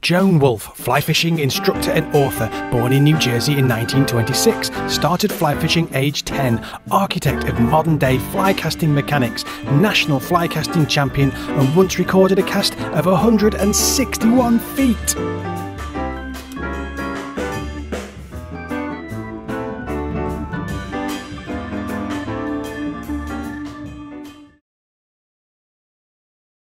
Joan Wulff, fly fishing instructor and author, born in New Jersey in 1926, started fly fishing aged 10, architect of modern day fly casting mechanics, national fly casting champion, and once recorded a cast of 161 feet.